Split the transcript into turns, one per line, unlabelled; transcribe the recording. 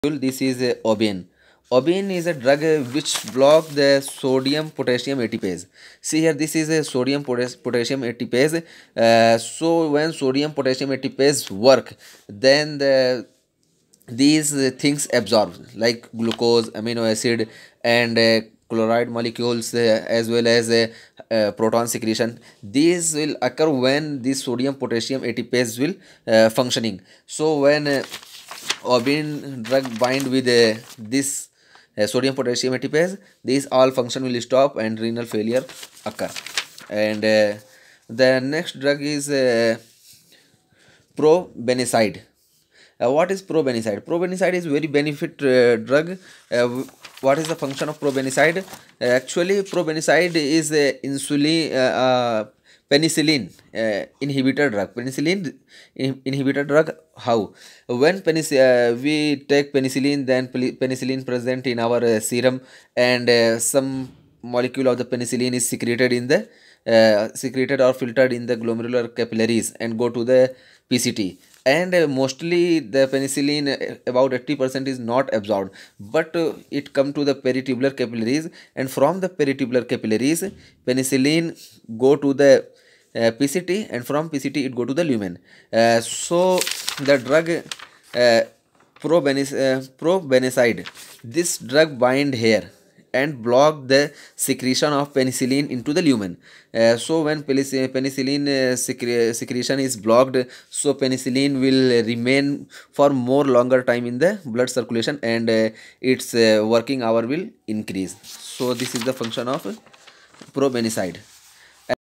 This is Obein. Obein is a drug which block the sodium potassium ATPase. See here, this is a sodium potassium ATPase. So when sodium potassium ATPase work, then these things absorb like glucose, amino acid, and chloride molecules, as well as proton secretion. These will occur when this sodium potassium ATPase will functioning. So when Obein drug bind with this sodium potassium ATPase, these all function will stop and renal failure occur. And the next drug is probenecid. What is probenecid? Probenecid is very benefit drug. What is the function of probenecid? Actually, probenecid is insulin penicillin inhibitor drug. Penicillin inhibitor drug. How? When we take penicillin, then penicillin present in our serum, and some molecule of the penicillin is secreted in the secreted or filtered in the glomerular capillaries and go to the PCT. And mostly the penicillin, about 80% is not absorbed, but it come to the peritublar capillaries, and from the peritublar capillaries penicillin go to the PCT, and from PCT it go to the lumen. So the drug probenecid, this drug bind here and block the secretion of penicillin into the lumen. So when penicillin secretion is blocked, so penicillin will remain for more longer time in the blood circulation, and its working hour will increase. So this is the function of probenecid.